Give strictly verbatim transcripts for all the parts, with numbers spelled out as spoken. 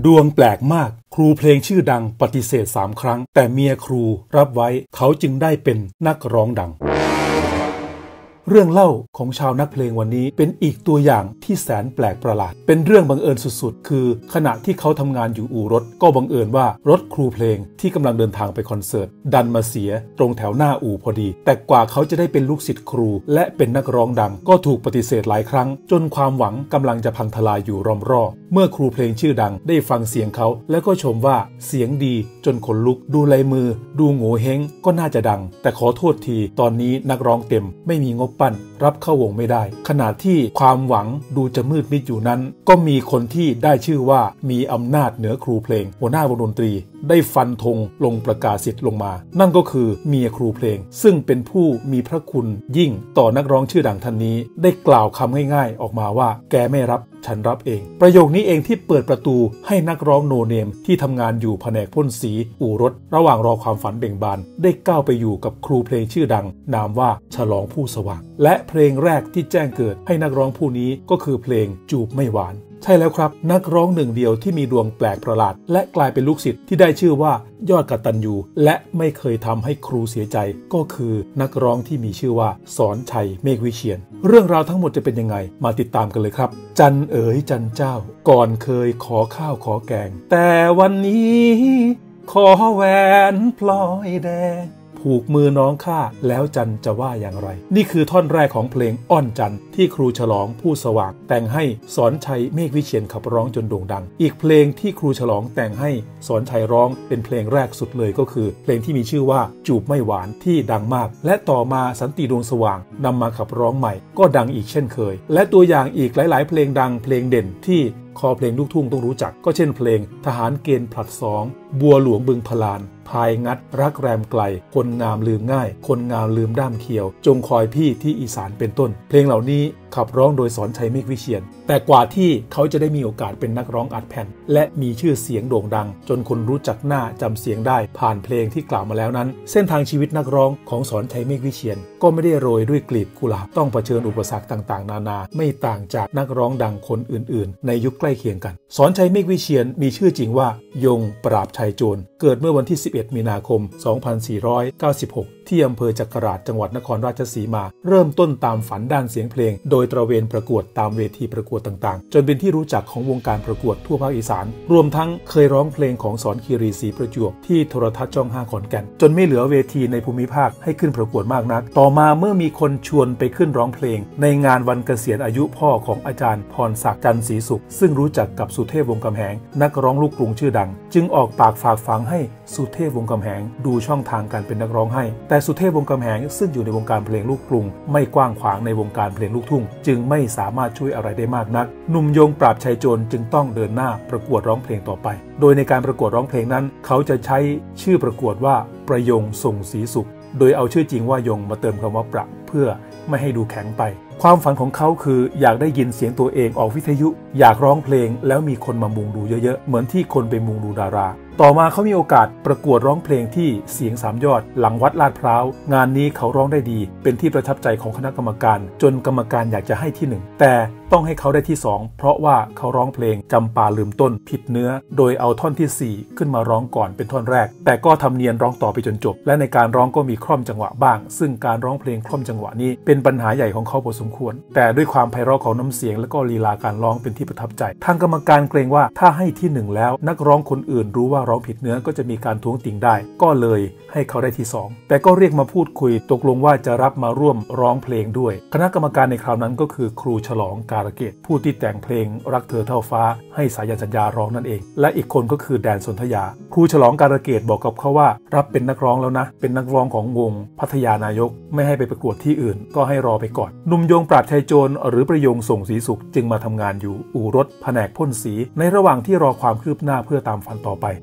ดวงแปลกมากครูเพลงชื่อดังปฏิเสธสามครั้งแต่เมียครูรับไว้เขาจึงได้เป็นนักร้องดังเรื่องเล่าของชาวนักเพลงวันนี้เป็นอีกตัวอย่างที่แสนแปลกประหลาดเป็นเรื่องบังเอิญสุดๆคือขณะที่เขาทำงานอยู่อู่รถก็บังเอิญว่ารถครูเพลงที่กำลังเดินทางไปคอนเสิร์ตดันมาเสียตรงแถวหน้าอู่พอดีแต่กว่าเขาจะได้เป็นลูกศิษย์ครูและเป็นนักร้องดังก็ถูกปฏิเสธหลายครั้งจนความหวังกำลังจะพังทลายอยู่รอมรอบเมื่อครูเพลงชื่อดังได้ฟังเสียงเขาแล้วก็ชมว่าเสียงดีจนขนลุกดูลายมือดูโง่เฮงก็น่าจะดังแต่ขอโทษทีตอนนี้นักร้องเต็มไม่มีงบปั้นรับเข้าวงไม่ได้ขณะที่ความหวังดูจะมืดมิดอยู่นั้นก็มีคนที่ได้ชื่อว่ามีอำนาจเหนือครูเพลงหัวหน้าวงดนตรีได้ฟันธงลงประกาศสิทธิ์ลงมานั่นก็คือเมียครูเพลงซึ่งเป็นผู้มีพระคุณยิ่งต่อนักร้องชื่อดังท่านนี้ได้กล่าวคำง่ายๆออกมาว่าแกไม่รับฉันรับเองประโยคนี้เองที่เปิดประตูให้นักร้องโนเนมที่ทำงานอยู่แผนกพ่นสีอู่รถระหว่างรอความฝันเบ่งบานได้ก้าวไปอยู่กับครูเพลงชื่อดังนามว่าฉลองผู้สว่างและเพลงแรกที่แจ้งเกิดให้นักร้องผู้นี้ก็คือเพลงจูบไม่หวานใช่แล้วครับนักร้องหนึ่งเดียวที่มีดวงแปลกประหลาดและกลายเป็นลูกศิษย์ที่ได้ชื่อว่ายอดกตัญญูและไม่เคยทำให้ครูเสียใจก็คือนักร้องที่มีชื่อว่าสอนชัยเมฆวิเชียรเรื่องราวทั้งหมดจะเป็นยังไงมาติดตามกันเลยครับจันเอ๋ยจันเจ้าก่อนเคยขอข้าวขอแกงแต่วันนี้ขอแหวนพลอยแดงผูกมือน้องข้าแล้วจันจะว่าอย่างไรนี่คือท่อนแรกของเพลงอ้อนจันที่ครูฉลองผู้สว่างแต่งให้สอนชัยเมฆวิเชียรขับร้องจนโด่งดังอีกเพลงที่ครูฉลองแต่งให้สอนชัยร้องเป็นเพลงแรกสุดเลยก็คือเพลงที่มีชื่อว่าจูบไม่หวานที่ดังมากและต่อมาสันติดวงสว่างนำมาขับร้องใหม่ก็ดังอีกเช่นเคยและตัวอย่างอีกหลายๆเพลงดังเพลงเด่นที่คอเพลงลูกทุ่งต้องรู้จักก็เช่นเพลงทหารเกณฑ์ผลัดสองบัวหลวงบึงพลานพายงัดรักแรมไกลคนงามลืมง่ายคนงามลืมด้ามเขียวจงคอยพี่ที่อีสานเป็นต้นเพลงเหล่านี้ขับร้องโดยสอนชัยเมฆวิเชียรแต่กว่าที่เขาจะได้มีโอกาสเป็นนักร้องอัดแผ่นและมีชื่อเสียงโด่งดังจนคนรู้จักหน้าจำเสียงได้ผ่านเพลงที่กล่าวมาแล้วนั้นเส้นทางชีวิตนักร้องของสอนชัยเมฆวิเชียรก็ไม่ได้โรยด้วยกลีบกุหลาบต้องเผชิญอุปสรรคต่างๆนานาไม่ต่างจากนักร้องดังคนอื่นๆในยุคใกล้เคียงกันสอนชัยเมฆวิเชียรมีชื่อจริงว่ายงปราบชัยโจรเกิดเมื่อวันที่สิบเอ็ดมีนาคมสองพันสี่ร้อยเก้าสิบหกที่อำเภอจักราชจังหวัดนครราชสีมาเริ่มต้นตามฝันด้านเสียงเพลงโดยตระเวนประกวดตามเวทีประกวดต่างๆจนเป็นที่รู้จักของวงการประกวดทั่วภาคอีสานรวมทั้งเคยร้องเพลงของสอนคีรีศรีประจวบที่โทรทัศน์ช่องห้าขอนแก่นจนไม่เหลือเวทีในภูมิภาคให้ขึ้นประกวดมากนักต่อมาเมื่อมีคนชวนไปขึ้นร้องเพลงในงานวันเกษียณอายุพ่อของอาจารย์พรศักดิ์จันทร์ศรีสุขซึ่งรู้จักกับสุเทพวงศ์กำแหงนักร้องลูกกรุงชื่อดังจึงออกปากฝากฝังให้สุเทพวงศ์กำแหงดูช่องทางการเป็นนักร้องให้แต่สุเทพวงศ์กำแหงซึ่งอยู่ในวงการเพลงลูกกรุงไม่กว้างขวางในวงการเพลงลูกทุ่งจึงไม่สามารถช่วยอะไรได้มากนักหนุ่มยงปราบชัยโจรจึงต้องเดินหน้าประกวดร้องเพลงต่อไปโดยในการประกวดร้องเพลงนั้นเขาจะใช้ชื่อประกวดว่าประยงส่งศรีสุขโดยเอาชื่อจริงว่ายงมาเติมคำว่าประเพื่อไม่ให้ดูแข็งไปความฝันของเขาคืออยากได้ยินเสียงตัวเองออกวิทยุอยากร้องเพลงแล้วมีคนมามุงดูเยอะๆเหมือนที่คนไปมุงดูดาราต่อมาเขามีโอกาสประกวดร้องเพลงที่เสียงสามยอดหลังวัดลาดพร้าวงานนี้เขาร้องได้ดีเป็นที่ประทับใจของคณะกรรมการจนกรรมการอยากจะให้ที่หนึ่งแต่ต้องให้เขาได้ที่สองเพราะว่าเขาร้องเพลงจำปาลืมต้นผิดเนื้อโดยเอาท่อนที่สี่ขึ้นมาร้องก่อนเป็นท่อนแรกแต่ก็ทำเนียนร้องต่อไปจนจบและในการร้องก็มีคล่อมจังหวะบ้างซึ่งการร้องเพลงคล่อมจังหวะนี้เป็นปัญหาใหญ่ของเขาพอสมควรแต่ด้วยความไพเราะของน้ำเสียงและก็ลีลาการร้องเป็นที่ประทับใจทางกรรมการเกรงว่าถ้าให้ที่หนึ่งแล้วนักร้องคนอื่นรู้ว่าร้องผิดเนื้อก็จะมีการท้วงติงได้ก็เลยให้เขาได้ที่สองแต่ก็เรียกมาพูดคุยตกลงว่าจะรับมาร่วมร้องเพลงด้วยคณะกรรมการในคราวนั้นก็คือครูฉลองการเกตผู้ที่แต่งเพลงรักเธอเท่าฟ้าให้สายันสัญญาร้องนั่นเองและอีกคนก็คือแดนสนธยาครูฉลองการเกตบอกกับเขาว่ารับเป็นนักร้องแล้วนะเป็นนักร้องของวงพัทยานายกไม่ให้ไปประกวดที่อื่นก็ให้รอไปก่อนหนุ่มยงปราบชัยโจรหรือประยงส่งศรีสุขจึงมาทำงานอยู่อู่รถแผนกพ่นสีในระหว่างที่รอความคืบหน้าเพื่อตามฝันต่อไป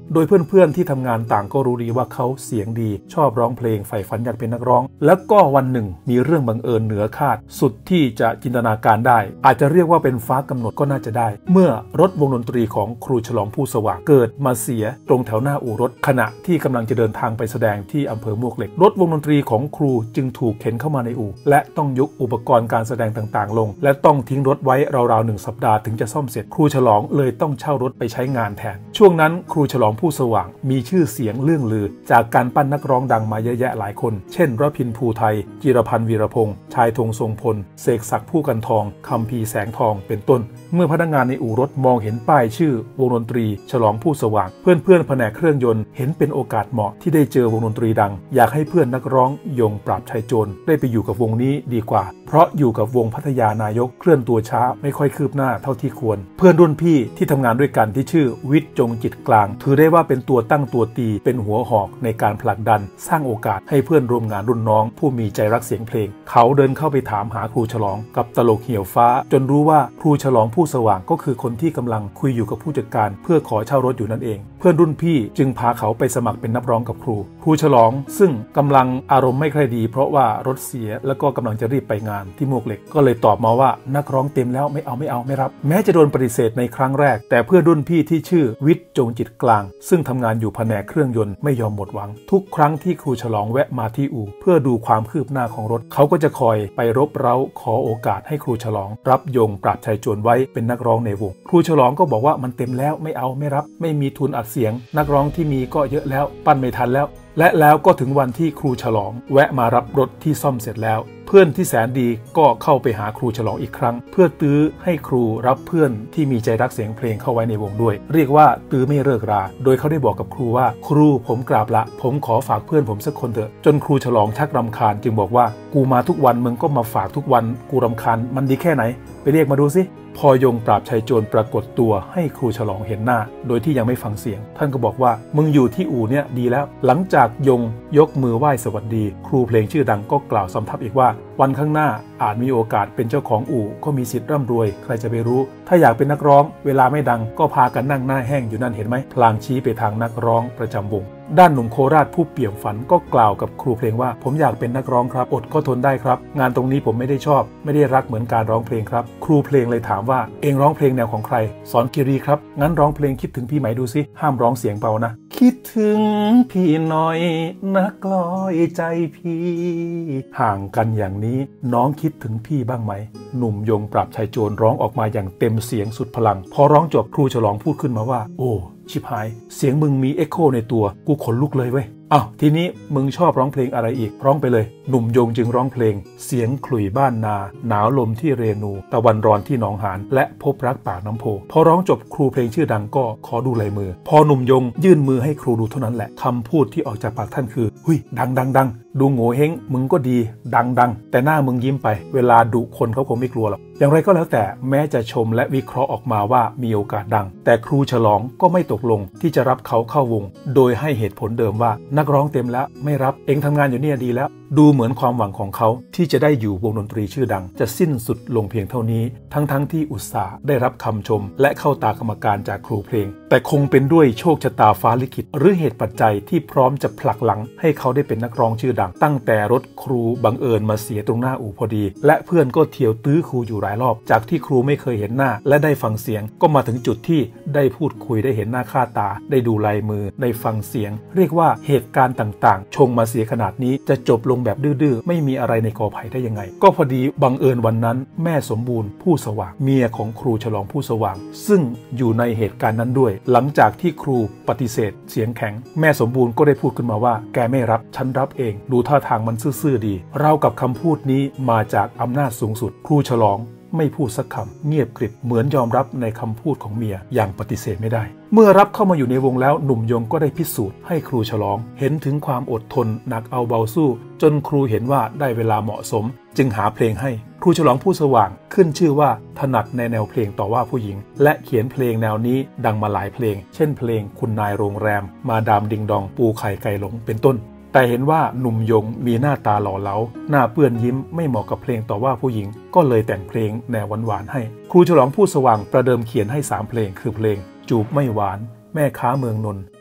โดยเพื่อนๆที่ทำงานต่างก็รู้ดีว่าเขาเสียงดีชอบร้องเพลงใฝ่ฝันอยากเป็นนักร้องแล้วก็วันหนึ่งมีเรื่องบังเอิญเหนือคาดสุดที่จะจินตนาการได้อาจจะเรียกว่าเป็นฟ้ากำหนดก็น่าจะได้เมื่อรถวงดนตรีของครูฉลองผู้สว่างเกิดมาเสียตรงแถวหน้าอู่รถขณะที่กำลังจะเดินทางไปแสดงที่อำเภอมวกเหล็กรถวงดนตรีของครูจึงถูกเข็นเข้ามาในอู่และต้องยกอุปกรณ์การแสดงต่างๆลงและต้องทิ้งรถไว้ราวๆหนึ่งสัปดาห์ถึงจะซ่อมเสร็จครูฉลองเลยต้องเช่ารถไปใช้งานแทนช่วงนั้นครูฉลองผู้สว่างมีชื่อเสียงเลื่องลือจากการปั้นนักร้องดังมาเยอะแยะหลายคนเช่นรพินภูไทยจิรพันธ์วีรพงษ์ชายธงทรงพลเสกศักดิ์ผู้กันทองคัมภีร์แสงทองเป็นต้นเมื่อพนักงานในอู่รถมองเห็นป้ายชื่อวงดนตรีฉลองผู้สว่างเพื่อนๆแผนกเครื่องยนต์เห็นเป็นโอกาสเหมาะที่ได้เจอวงดนตรีดังอยากให้เพื่อนนักร้องยงปราบชัยโจรได้ไปอยู่กับวงนี้ดีกว่าเพราะอยู่กับวงพัทยานายกเคลื่อนตัวช้าไม่ค่อยคืบหน้าเท่าที่ควรเพื่อนรุ่นพี่ที่ทำงานด้วยกันที่ชื่อวิทย์จงจิตกลางถือได้ว่าเป็นตัวตั้งตัวตีเป็นหัวหอกในการผลักดันสร้างโอกาสให้เพื่อนร่วมงานรุ่นน้องผู้มีใจรักเสียงเพลงเขาเดินเข้าไปถามหาครูฉลองกับตลกเหี่ยวฟ้าจนรู้ว่าครูฉลองผู้สว่างก็คือคนที่กำลังคุยอยู่กับผู้จัดการเพื่อขอเช่ารถอยู่นั่นเองเพื่อนรุ่นพี่จึงพาเขาไปสมัครเป็นนักร้องกับครูครูฉลองซึ่งกำลังอารมณ์ไม่ค่อยดีเพราะว่ารถเสียแล้วก็กำลังจะรีบไปงานที่มวกเหล็กก็เลยตอบมาว่านักร้องเต็มแล้วไม่เอาไม่เอาไม่รับแม้จะโดนปฏิเสธในครั้งแรกแต่เพื่อนรุ่นพี่ที่ชื่อวิทย์จงจิตกลางซึ่งทำงานอยู่แผนกเครื่องยนต์ไม่ยอมหมดหวังทุกครั้งที่ครูฉลองแวะมาที่อู่เพื่อดูความคืบหน้าของรถเขาก็จะคอยไปรบเร้าขอโอกาสให้ครูฉลองรับยงปราบชัยโจรไว้เป็นนักร้องในวงครูฉลองก็บอกว่ามันเต็มแล้วไม่เอาไม่รับไม่มีทุนอัดเสียงนักร้องที่มีก็เยอะแล้วปั้นไม่ทันแล้วและแล้วก็ถึงวันที่ครูฉลองแวะมารับรถที่ซ่อมเสร็จแล้วเพื่อนที่แสนดีก็เข้าไปหาครูฉลองอีกครั้งเพื่อตื้อให้ครูรับเพื่อนที่มีใจรักเสียงเพลงเข้าไว้ในวงด้วยเรียกว่าตื้อไม่เลิกราโดยเขาได้บอกกับครูว่าครูผมกราบละผมขอฝากเพื่อนผมสักคนเถอะจนครูฉลองชักรำคาญจึงบอกว่ากูมาทุกวันมึงก็มาฝากทุกวันกูรำคาญมันดีแค่ไหนไปเรียกมาดูสิพอยงปราบชัยโจรปรากฏตัวให้ครูฉลองเห็นหน้าโดยที่ยังไม่ฟังเสียงท่านก็บอกว่ามึงอยู่ที่อู่เนี่ยดีแล้วหลังจากยงยกมือไหว้สวัสดีครูเพลงชื่อดังก็กล่าวสำทับอีกว่าวันข้างหน้าอาจมีโอกาสเป็นเจ้าของอู่ก็มีสิทธิ์ร่ำรวยใครจะไปรู้ถ้าอยากเป็นนักร้องเวลาไม่ดังก็พากันนั่งหน้าแห้งอยู่นั่นเห็นไหมพลางชี้ไปทางนักร้องประจำวงด้านหนุ่มโคราชผู้เปี่ยมฝันก็กล่าวกับครูเพลงว่าผมอยากเป็นนักร้องครับอดก็ทนได้ครับงานตรงนี้ผมไม่ได้ชอบไม่ได้รักเหมือนการร้องเพลงครับครูเพลงเลยถามว่าเองร้องเพลงแนวของใครสอนกิรีครับงั้นร้องเพลงคิดถึงพี่ไหมดูสิห้ามร้องเสียงเบานะคิดถึงพี่หน่อยนักลอยใจพี่ห่างกันอย่างนี้น้องคิดถึงพี่บ้างไหมหนุ่มยงปราบชัยโจรร้องออกมาอย่างเต็มเสียงสุดพลังพอร้องจบครูฉลองพูดขึ้นมาว่าโอ้ชิบหายเสียงมึงมีเอ็กโคในตัวกูขนลุกเลยเว้ยอ้าวทีนี้มึงชอบร้องเพลงอะไรอีกร้องไปเลยหนุ่มยงจึงร้องเพลงเสียงขลุ่ยบ้านนาหนาวลมที่เรนูตะวันร้อนที่หนองหานและพบรักปากน้ำโพพอร้องจบครูเพลงชื่อดังก็ขอดูลายมือพอหนุ่มยงยื่นมือให้ครูดูเท่านั้นแหละคำพูดที่ออกจากปากท่านคือหุยดังดังดังดูโง่เฮงมึงก็ดีดังดังแต่หน้ามึงยิ้มไปเวลาดุคนเขาคงไม่กลัวหรอกอย่างไรก็แล้วแต่แม้จะชมและวิเคราะห์ออกมาว่ามีโอกาสดังแต่ครูฉลองก็ไม่ตกลงที่จะรับเขาเข้าวงโดยให้เหตุผลเดิมว่านักร้องเต็มแล้วไม่รับเองทำงานอยู่เนี่ยดีแล้วดูเหมือนความหวังของเขาที่จะได้อยู่วงดนตรีชื่อดังจะสิ้นสุดลงเพียงเท่านี้ทั้งๆ ท, ที่อุตส่าห์ได้รับคำชมและเข้าตากรรมการจากครูเพลงแต่คงเป็นด้วยโชคชะตาฟ้าลิขิตหรือเหตุปัจจัยที่พร้อมจะผลักหลังให้เขาได้เป็นนักร้องชื่อดังตั้งแต่รถครูบังเอิญมาเสียตรงหน้าอู่พอดีและเพื่อนก็เที่ยวตื้อครูอยู่หลายรอบจากที่ครูไม่เคยเห็นหน้าและได้ฟังเสียงก็มาถึงจุดที่ได้พูดคุยได้เห็นหน้าค่าตาได้ดูลายมือได้ฟังเสียงเรียกว่าเหตุการณ์ต่างๆชงมาเสียขนาดนี้จะจบลงแบบดื้อๆไม่มีอะไรในกอไผ่ได้ยังไงก็พอดีบังเอิญวันนั้นแม่สมบูรณ์ผู้สว่างเมียของครูฉลองผู้สว่างซึ่งอยู่ในเหตุการณ์นั้นด้วยหลังจากที่ครูปฏิเสธเสียงแข็งแม่สมบูรณ์ก็ได้พูดขึ้นมาว่าแกไม่รับฉันรับเองดูท่าทางมันซื่อๆดีเรากับคำพูดนี้มาจากอำนาจสูงสุดครูฉลองไม่พูดสักคำเงียบกริบเหมือนยอมรับในคำพูดของเมียอย่างปฏิเสธไม่ได้เมื่อรับเข้ามาอยู่ในวงแล้วหนุ่มยงก็ได้พิสูจน์ให้ครูฉลองเห็นถึงความอดทนหนักเอาเบาสู้จนครูเห็นว่าได้เวลาเหมาะสมจึงหาเพลงให้ครูฉลองผู้สว่างขึ้นชื่อว่าถนัดในแนวเพลงต่อว่าผู้หญิงและเขียนเพลงแนวนี้ดังมาหลายเพลงเช่นเพลงคุณนายโรงแรมมาดามดิงดองปูไข่ไก่หลงเป็นต้นแต่เห็นว่าหนุ่มยงมีหน้าตาหล่อเหลาหน้าเปื้อนยิ้มไม่เหมาะกับเพลงต่อว่าผู้หญิงก็เลยแต่งเพลงแนวหวานๆให้ครูฉลองผู้สว่างประเดิมเขียนให้สามเพลงคือเพลงจูบไม่หวานแม่ค้าเมืองนนท์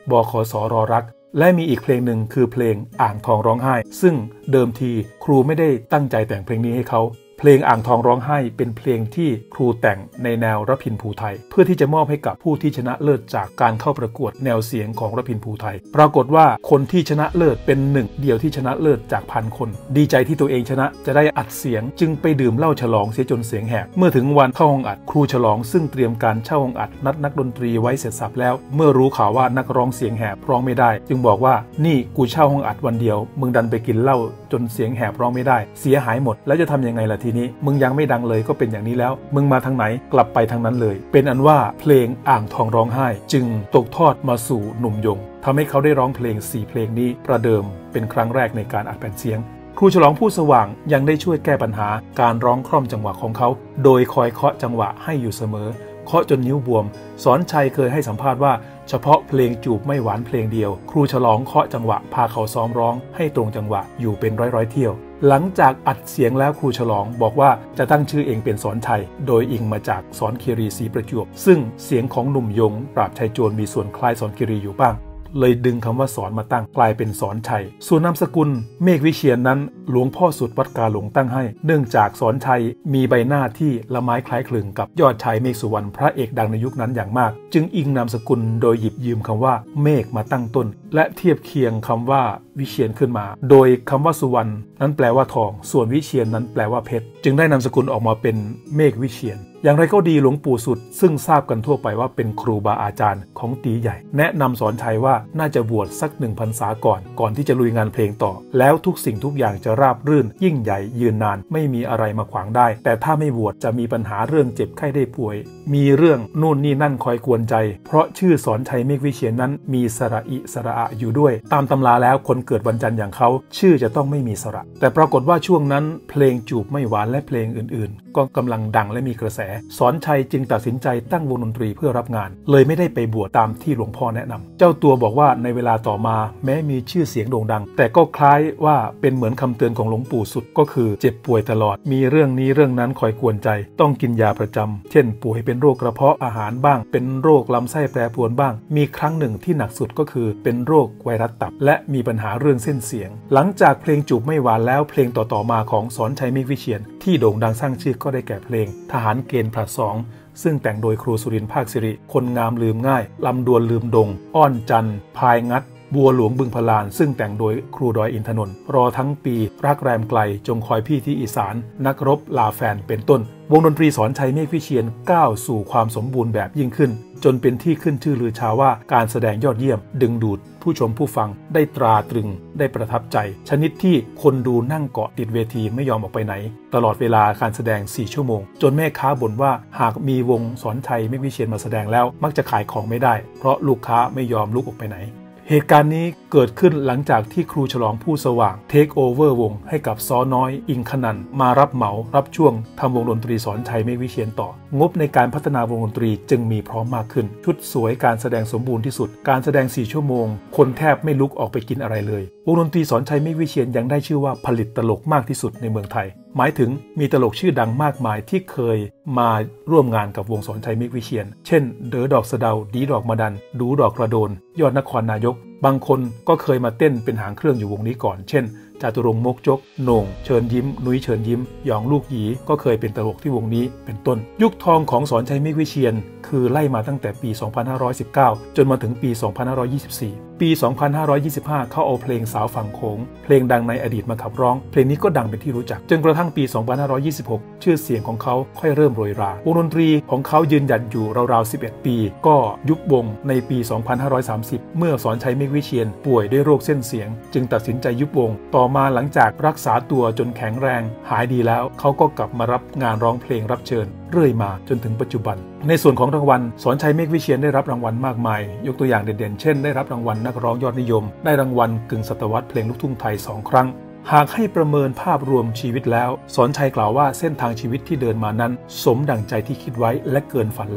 บขสรอรักและมีอีกเพลงหนึ่งคือเพลงอ่างทองร้องไห้ซึ่งเดิมทีครูไม่ได้ตั้งใจแต่งเพลงนี้ให้เขาเพลงอ่างทองร้องไห้เป็นเพลงที่ครูแต่งในแนวรพินภูไทยเพื่อที่จะมอบให้กับผู้ที่ชนะเลิศจากการเข้าประกวดแนวเสียงของรพินภูไทยปรากฏว่าคนที่ชนะเลิศเป็นหนึ่งเดียวที่ชนะเลิศจากพันคนดีใจที่ตัวเองชนะจะได้อัดเสียงจึงไปดื่มเหล้าฉลองเสียจนเสียงแหบเมื่อถึงวันเข้าห้องอัดครูฉลองซึ่งเตรียมการเช่าห้องอัดนัดนักดนตรีไว้เสร็จสับแล้วเมื่อรู้ข่าวว่านักร้องเสียงแหบร้องไม่ได้จึงบอกว่านี่กูเช่าห้องอัดวันเดียวมึงดันไปกินเหล้าจนเสียงแหบร้องไม่ได้เสียหายหมดแล้วจะทำยังไงล่ะทีนี้มึงยังไม่ดังเลยก็เป็นอย่างนี้แล้วมึงมาทางไหนกลับไปทางนั้นเลยเป็นอันว่าเพลงอ่างทองร้องไห้จึงตกทอดมาสู่หนุ่มยงทำให้เขาได้ร้องเพลงสี่เพลงนี้ประเดิมเป็นครั้งแรกในการอัดแผ่นเสียงครูฉลองผู้สว่างยังได้ช่วยแก้ปัญหาการร้องคล่อมจังหวะของเขาโดยคอยเคาะจังหวะให้อยู่เสมอเคาะจนนิ้วบวมสอนชัยเคยให้สัมภาษณ์ว่าเฉพาะเพลงจูบไม่หวานเพลงเดียวครูฉลองเคาะจังหวะพาเขาซ้อมร้องให้ตรงจังหวะอยู่เป็นร้อยๆเที่ยวหลังจากอัดเสียงแล้วครูฉลองบอกว่าจะตั้งชื่อเองเป็นสอนชัยโดยอิงมาจากสอนคีรีศรีประจวบซึ่งเสียงของหนุ่มยงปราบชัยโจรมีส่วนคล้ายสอนคีรีอยู่บ้างเลยดึงคำว่าสอนมาตั้งกลายเป็นสอนชัยส่วนนามสกุลเมฆวิเชียร น, นั้นหลวงพ่อสุดวัดกาหลงตั้งให้เนื่องจากสอนชัยมีใบหน้าที่ละไม้คล้ายคลึงกับยอดชายเมฆสุวรรณพระเอกดังในยุคนั้นอย่างมากจึงอิงนามสกุลโดยหยิบยืมคำว่าเมฆมาตั้งต้นและเทียบเคียงคำว่าวิเชียรขึ้นมาโดยคำว่าสุวรรณนั้นแปลว่าทองส่วนวิเชียรนั้นแปลว่าเพชรจึงได้นามสกุลออกมาเป็นเมฆวิเชียรอย่างไรก็ดีหลวงปู่สุดซึ่งทราบกันทั่วไปว่าเป็นครูบาอาจารย์ของตีใหญ่แนะนำสอนชัยว่าน่าจะบวชสักหนึ่งพรรษาก่อนก่อนที่จะลุยงานเพลงต่อแล้วทุกสิ่งทุกอย่างจะราบรื่นยิ่งใหญ่ยืนนานไม่มีอะไรมาขวางได้แต่ถ้าไม่บวชจะมีปัญหาเรื่องเจ็บไข้ได้ป่วยมีเรื่องนู่นนี่นั่นคอยกวนใจเพราะชื่อสอนชัยเมฆวิเชียรนั้นมีสระอิสระอะอยู่ด้วยตามตำราแล้วคนเกิดวันจันทร์อย่างเขาชื่อจะต้องไม่มีสระแต่ปรากฏว่าช่วงนั้นเพลงจูบไม่หวานและเพลงอื่นๆก็กำลังดังและมีกระแสสอนชัยจึงตัดสินใจตั้งวงดนตรีเพื่อรับงานเลยไม่ได้ไปบวชตามที่หลวงพ่อแนะนำเจ้าตัวบอกว่าในเวลาต่อมาแม้มีชื่อเสียงโด่งดังแต่ก็คล้ายว่าเป็นเหมือนคำเตือนของหลวงปู่สุดก็คือเจ็บป่วยตลอดมีเรื่องนี้เรื่องนั้นคอยกวนใจต้องกินยาประจำเช่นป่วยเป็นโรคกระเพาะอาหารบ้างเป็นโรคลำไส้แปรปรวนบ้างมีครั้งหนึ่งที่หนักสุดก็คือเป็นโรคไวรัสตับและมีปัญหาเรื่องเส้นเสียงหลังจากเพลงจูบไม่หวานแล้วเพลงต่อๆมาของสอนชัยเมฆวิเชียรที่โด่งดังสร้างชื่อก็ได้แก่เพลงทหารเกณฑ์ผลัดสองซึ่งแต่งโดยครูสุรินทร์ภาคสิริคนงามลืมง่ายลำดวนลืมดงอ้อนจันพายงัดบัวหลวงบึงพลานซึ่งแต่งโดยครูดอยอินทนนท์รอทั้งปีรักแรมไกลจงคอยพี่ที่อีสานนักรบลาแฟนเป็นต้นวงดนตรีสอนชัยเมฆวิเชียรก้าวสู่ความสมบูรณ์แบบยิ่งขึ้นจนเป็นที่ขึ้นชื่อลือชาว่าการแสดงยอดเยี่ยมดึงดูดผู้ชมผู้ฟังได้ตราตรึงได้ประทับใจชนิดที่คนดูนั่งเกาะติดเวทีไม่ยอมออกไปไหนตลอดเวลาการแสดงสี่ชั่วโมงจนแม่ค้าบ่นว่าหากมีวงสอนชัยเมฆวิเชียรมาแสดงแล้วมักจะขายของไม่ได้เพราะลูกค้าไม่ยอมลุกออกไปไหนเหตุการณ์นี้เกิดขึ้นหลังจากที่ครูฉลองผู้สว่างเทคโอเวอร์วงให้กับซ้อน้อยอิงคนันมารับเหมารับช่วงทำวงดนตรีสอนชัยเมฆวิเชียรต่องบในการพัฒนาวงดนตรีจึงมีพร้อมมากขึ้นชุดสวยการแสดงสมบูรณ์ที่สุดการแสดงสี่ชั่วโมงคนแทบไม่ลุกออกไปกินอะไรเลยวงดนตรีสอนชัยเมฆวิเชียรยังได้ชื่อว่าผลิตตลกมากที่สุดในเมืองไทยหมายถึงมีตลกชื่อดังมากมายที่เคยมาร่วมงานกับวงสอนชัยเมฆวิเชียรเช่นเด๋อดอกสะเดาดีดอกมะดันดูดอกกระโดนยอดนครนายกบางคนก็เคยมาเต้นเป็นหางเครื่องอยู่วงนี้ก่อนเช่นจาตุรงค์มกจกโหน่งเชิญยิ้มนุ้ยเชิญยิ้มหยองลูกหยีก็เคยเป็นตลกที่วงนี้เป็นต้นยุคทองของสอนชัยเมฆวิเชียรคือไล่มาตั้งแต่ปี สองพันห้าร้อยสิบเก้า จนมาถึงปี สองพันห้าร้อยยี่สิบสี่ ปี สองพันห้าร้อยยี่สิบห้า เขาเอาเพลงสาวฝั่งโขงเพลงดังในอดีตมาขับร้องเพลงนี้ก็ดังเป็นที่รู้จักจนกระทั่งปี สองพันห้าร้อยยี่สิบหก ชื่อเสียงของเขาค่อยเริ่มโรยราวงดนตรีของเขายืนหยัดอยู่ราวๆสิบเอ็ดปีก็ยุบวงในปี สองพันห้าร้อยสามสิบ เมื่อสอนชัยเมฆวิเชียรป่วยด้วยโรคเส้นเสียงจึงตัดสินใจยุบวงต่อมาหลังจากรักษาตัวจนแข็งแรงหายดีแล้วเขาก็กลับมารับงานร้องเพลงรับเชิญเรื่อยมาจนถึงปัจจุบันในส่วนของรางวัลสอนชัยเมฆวิเชียรได้รับรางวัลมากมายยกตัวอย่างเด่นๆเช่นได้รับรางวัลนักร้องยอดนิยมได้รางวัลกึ่งศตวรรษเพลงลูกทุ่งไทยสองครั้งหากให้ประเมินภาพรวมชีวิตแล้วสอนชัยกล่าวว่าเส้นทางชีวิตที่เดินมานั้นสมดั่งใจที่คิดไว้และเกินฝันแล้วเพ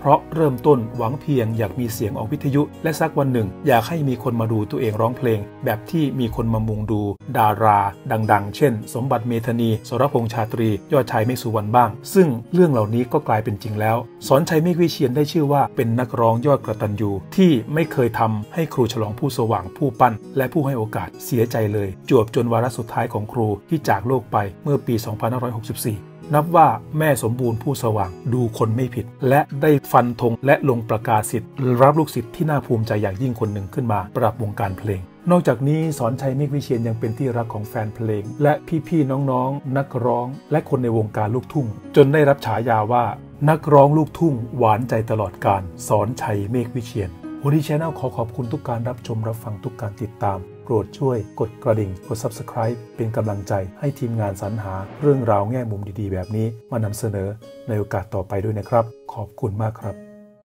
ราะเริ่มต้นหวังเพียงอยากมีเสียงออกวิทยุและสักวันหนึ่งอยากให้มีคนมาดูตัวเองร้องเพลงแบบที่มีคนมามุงดูดาราดังๆเช่นสมบัติเมธานีสรพงษ์ชาตรียอดชายเมฆสุวรรณบ้างซึ่งเรื่องเหล่านี้ก็กลายเป็นจริงแล้วสอนชัยเมฆวิเชียรได้ชื่อว่าเป็นนักร้องยอดกตัญญูที่ไม่เคยทำให้ครูฉลองผู้สว่างผู้ปั้นและผู้ให้โอกาสเสียใจเลยจวบจนวาระสุดท้ายของครูที่จากโลกไปเมื่อปีสองพันห้าร้อยหกสิบสี่นับว่าแม่สมบูรณ์ผู้สว่างดูคนไม่ผิดและได้ฟันธงและลงประกาศสิทธิ์รับลูกศิษย์ที่น่าภูมิใจอย่างยิ่งคนหนึ่งขึ้นมาปรับวงการเพลงนอกจากนี้สอนชัยเมฆวิเชียรยังเป็นที่รักของแฟนเพลงและพี่ๆน้องๆนักร้องและคนในวงการลูกทุ่งจนได้รับฉายาว่านักร้องลูกทุ่งหวานใจตลอดกาลสอนชัยเมฆวิเชียรวันนี้ Channel ขอขอบคุณทุกการรับชมรับฟังทุกการติดตามโปรดช่วยกดกระดิ่งกด Subscribe เป็นกำลังใจให้ทีมงานสรรหาเรื่องราวแง่มุมดีๆแบบนี้มานำเสนอในโอกาสต่อไปด้วยนะครับขอบคุณมากครับ